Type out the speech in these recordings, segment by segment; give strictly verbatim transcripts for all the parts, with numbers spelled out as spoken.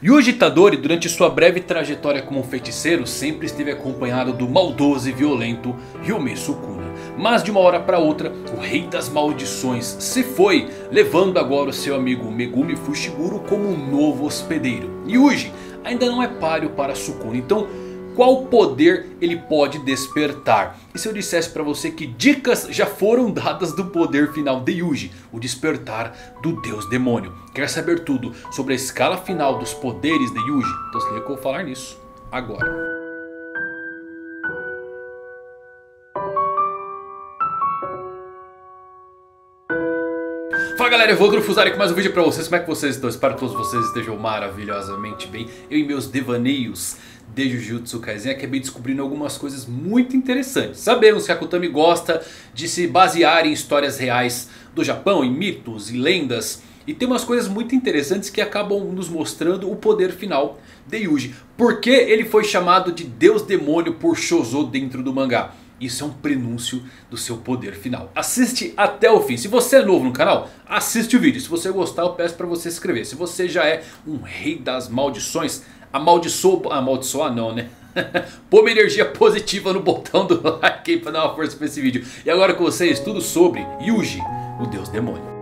Yuji Itadori, durante sua breve trajetória como feiticeiro, sempre esteve acompanhado do maldoso e violento Hyume Sukuna. Mas de uma hora para outra, o rei das maldições se foi, levando agora o seu amigo Megumi Fushiguro como um novo hospedeiro. Yuji ainda não é páreo para Sukuna, então qual poder ele pode despertar? E se eu dissesse para você que dicas já foram dadas do poder final de Yuji, o despertar do Deus Demônio? Quer saber tudo sobre a escala final dos poderes de Yuji? Então se liga que eu vou falar nisso agora. Fala galera, eu vou Grufuzari com mais um vídeo pra vocês. Como é que vocês estão? Espero que todos vocês estejam maravilhosamente bem. Eu e meus devaneios de Jujutsu Kaisen acabei descobrindo algumas coisas muito interessantes. Sabemos que a Akutami gosta de se basear em histórias reais do Japão, em mitos e lendas. E tem umas coisas muito interessantes que acabam nos mostrando o poder final de Yuji. Por que ele foi chamado de Deus Demônio por Shozo dentro do mangá? Isso é um prenúncio do seu poder final. Assiste até o fim. Se você é novo no canal, assiste o vídeo. Se você gostar, eu peço para você se inscrever. Se você já é um rei das maldições, amaldiçoa... Amaldiçoar não, né? Põe uma energia positiva no botão do like aí para dar uma força para esse vídeo. E agora com vocês, tudo sobre Yuji, o Deus Demônio.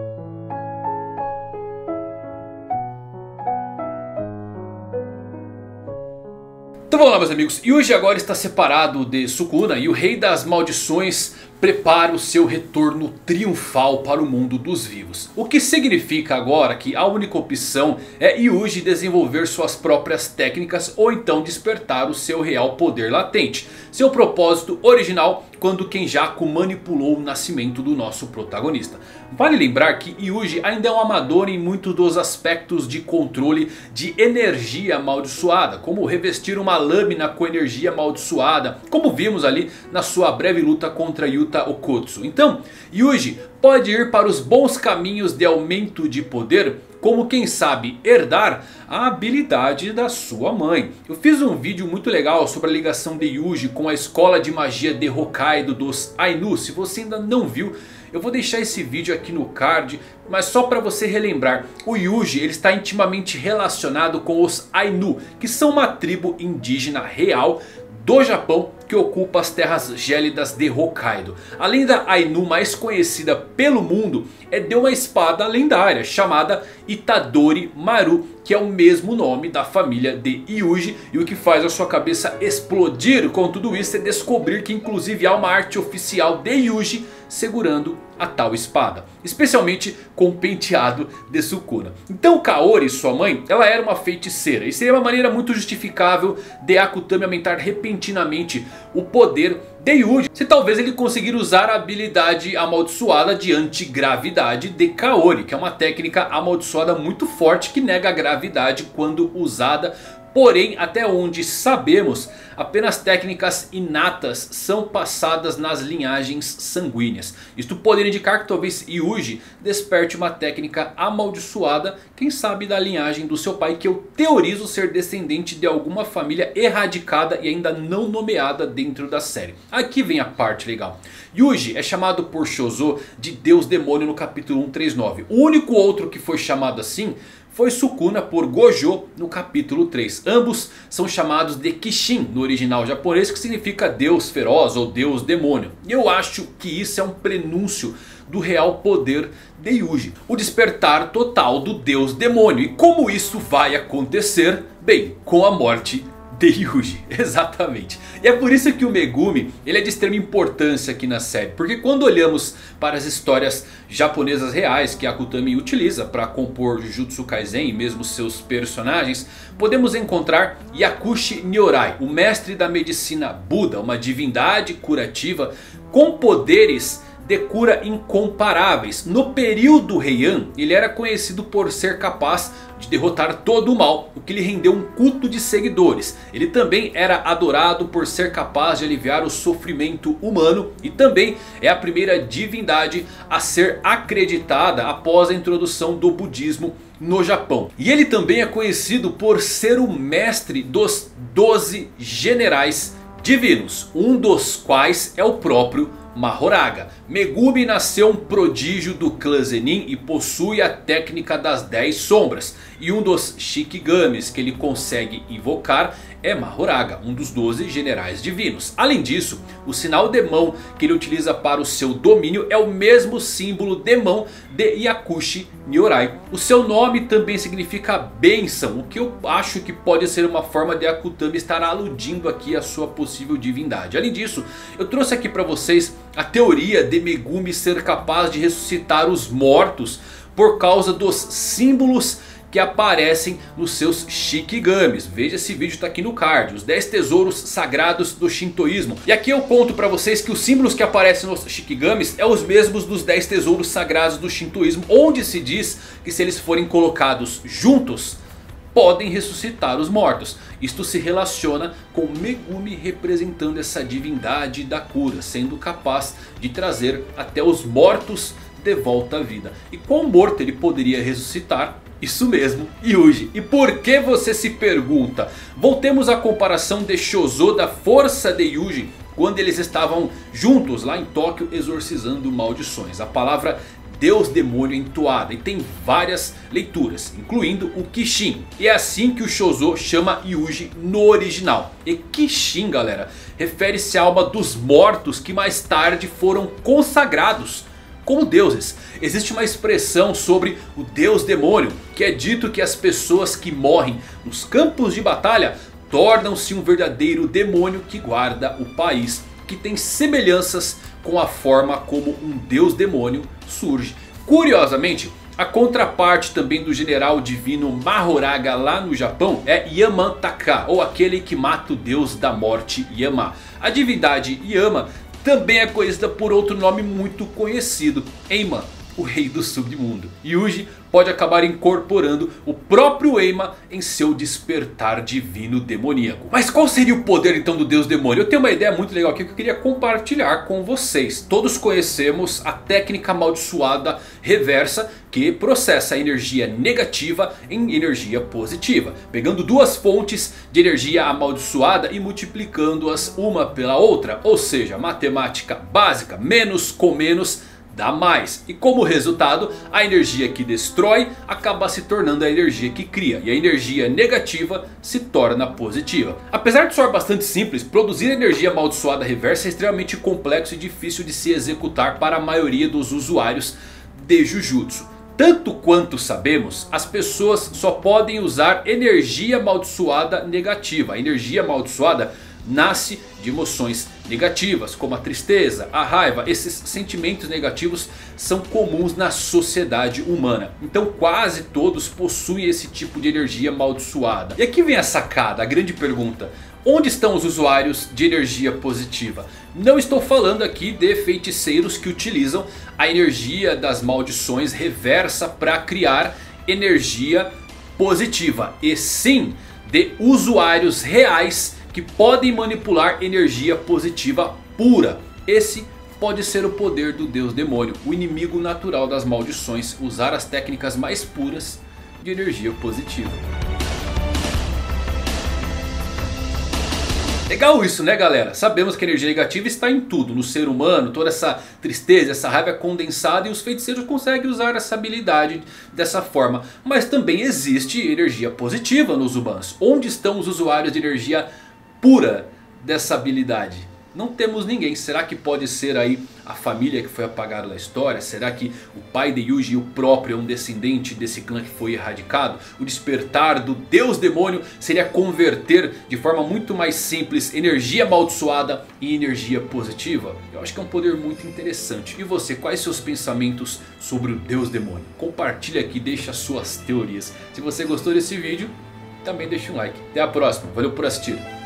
Então vamos lá meus amigos, Yuji agora está separado de Sukuna e o rei das maldições prepara o seu retorno triunfal para o mundo dos vivos. O que significa agora que a única opção é Yuji desenvolver suas próprias técnicas ou então despertar o seu real poder latente. Seu propósito original quando Kenjaku manipulou o nascimento do nosso protagonista. Vale lembrar que Yuji ainda é um amador em muitos dos aspectos de controle de energia amaldiçoada. Como revestir uma lâmina com energia amaldiçoada, como vimos ali na sua breve luta contra Yuta Okkotsu. Então Yuji pode ir para os bons caminhos de aumento de poder, como quem sabe herdar a habilidade da sua mãe. Eu fiz um vídeo muito legal sobre a ligação de Yuji com a escola de magia de Hokkaido dos Ainu. Se você ainda não viu, eu vou deixar esse vídeo aqui no card. Mas só para você relembrar, o Yuji ele está intimamente relacionado com os Ainu, que são uma tribo indígena real do Japão que ocupa as terras gélidas de Hokkaido. A lenda Ainu mais conhecida pelo mundo é de uma espada lendária chamada Itadori Maru, que é o mesmo nome da família de Yuji. E o que faz a sua cabeça explodir com tudo isso é descobrir que inclusive há uma arte oficial de Yuji segurando a tal espada, especialmente com o penteado de Sukuna. Então Kaori, sua mãe, ela era uma feiticeira e seria uma maneira muito justificável de Akutami aumentar repentinamente o poder de Yuji, se talvez ele conseguir usar a habilidade amaldiçoada de antigravidade de Kaori, que é uma técnica amaldiçoada muito forte que nega a gravidade quando usada. Porém, até onde sabemos, apenas técnicas inatas são passadas nas linhagens sanguíneas. Isto poderia indicar que talvez Yuji desperte uma técnica amaldiçoada, quem sabe da linhagem do seu pai, que eu teorizo ser descendente de alguma família erradicada e ainda não nomeada dentro da série. Aqui vem a parte legal. Yuji é chamado por Shozo de Deus Demônio no capítulo cento e trinta e nove. O único outro que foi chamado assim foi Sukuna por Gojo no capítulo três. Ambos são chamados de Kishin no original japonês, que significa Deus feroz ou Deus demônio. E eu acho que isso é um prenúncio do real poder de Yuji, o despertar total do Deus demônio. E como isso vai acontecer? Bem, com a morte de Yuji, exatamente. E é por isso que o Megumi ele é de extrema importância aqui na série. Porque quando olhamos para as histórias japonesas reais que a Akutami utiliza para compor Jujutsu Kaisen e mesmo seus personagens, podemos encontrar Yakushi Nyorai, o mestre da medicina Buda, uma divindade curativa com poderes de cura incomparáveis. No período Heian, ele era conhecido por ser capaz de derrotar todo o mal, o que lhe rendeu um culto de seguidores. Ele também era adorado por ser capaz de aliviar o sofrimento humano e também é a primeira divindade a ser acreditada após a introdução do budismo no Japão. E ele também é conhecido por ser o mestre dos doze generais divinos, um dos quais é o próprio Mahoraga. Megumi nasceu um prodígio do clã Zenin e possui a técnica das dez sombras. E um dos Shikigamis que ele consegue invocar é Mahoraga, um dos doze generais divinos. Além disso, o sinal de mão que ele utiliza para o seu domínio é o mesmo símbolo de mão de Yakushi Nyorai. O seu nome também significa bênção, o que eu acho que pode ser uma forma de Akutami estar aludindo aqui a sua possível divindade. Além disso, eu trouxe aqui para vocês a teoria de Megumi ser capaz de ressuscitar os mortos por causa dos símbolos que aparecem nos seus Shikigamis. Veja, esse vídeo está aqui no card. Os dez tesouros sagrados do Shintoísmo. E aqui eu conto para vocês que os símbolos que aparecem nos Shikigamis é os mesmos dos dez tesouros sagrados do Shintoísmo. Onde se diz que se eles forem colocados juntos, podem ressuscitar os mortos. Isto se relaciona com Megumi representando essa divindade da cura, sendo capaz de trazer até os mortos de volta à vida. E qual morto ele poderia ressuscitar? Isso mesmo, Yuji. E por que você se pergunta? Voltemos à comparação de Shozo da força de Yuji quando eles estavam juntos lá em Tóquio exorcizando maldições. A palavra Deus Demônio entoada, e tem várias leituras, incluindo o Kishin. E é assim que o Shozo chama Yuji no original. E Kishin, galera, refere-se à alma dos mortos que mais tarde foram consagrados como deuses. Existe uma expressão sobre o Deus Demônio, que é dito que as pessoas que morrem nos campos de batalha tornam-se um verdadeiro demônio que guarda o país, que tem semelhanças com a forma como um Deus Demônio surge. Curiosamente, a contraparte também do general divino Mahoraga lá no Japão é Yamantaka, ou aquele que mata o deus da morte Yama. A divindade Yama também é conhecida por outro nome muito conhecido, Eima, o rei do submundo. Yuji pode acabar incorporando o próprio Eima em seu despertar divino demoníaco. Mas qual seria o poder então do deus demônio? Eu tenho uma ideia muito legal aqui que eu queria compartilhar com vocês. Todos conhecemos a técnica amaldiçoada reversa, que processa a energia negativa em energia positiva, pegando duas fontes de energia amaldiçoada e multiplicando-as uma pela outra. Ou seja, matemática básica, menos com menos dá mais. E como resultado, a energia que destrói acaba se tornando a energia que cria. E a energia negativa se torna positiva. Apesar de soar bastante simples, produzir energia amaldiçoada reversa é extremamente complexo e difícil de se executar para a maioria dos usuários de Jujutsu. Tanto quanto sabemos, as pessoas só podem usar energia amaldiçoada negativa. A energia amaldiçoada nasce de emoções negativas, como a tristeza, a raiva. Esses sentimentos negativos são comuns na sociedade humana. Então quase todos possuem esse tipo de energia amaldiçoada. E aqui vem a sacada, a grande pergunta: onde estão os usuários de energia positiva? Não estou falando aqui de feiticeiros que utilizam a energia das maldições reversa para criar energia positiva. E sim de usuários reais que podem manipular energia positiva pura. Esse pode ser o poder do Deus Demônio, o inimigo natural das maldições, usar as técnicas mais puras de energia positiva. Legal isso, né, galera? Sabemos que a energia negativa está em tudo, no ser humano. Toda essa tristeza, essa raiva é condensada e os feiticeiros conseguem usar essa habilidade dessa forma. Mas também existe energia positiva nos humanos. Onde estão os usuários de energia pura dessa habilidade? Não temos ninguém. Será que pode ser aí a família que foi apagada da história? Será que o pai de Yuji, o próprio, é um descendente desse clã que foi erradicado? O despertar do Deus Demônio seria converter de forma muito mais simples energia amaldiçoada em energia positiva? Eu acho que é um poder muito interessante. E você, quais seus pensamentos sobre o Deus Demônio? Compartilha aqui, deixa suas teorias. Se você gostou desse vídeo, também deixa um like. Até a próxima, valeu por assistir.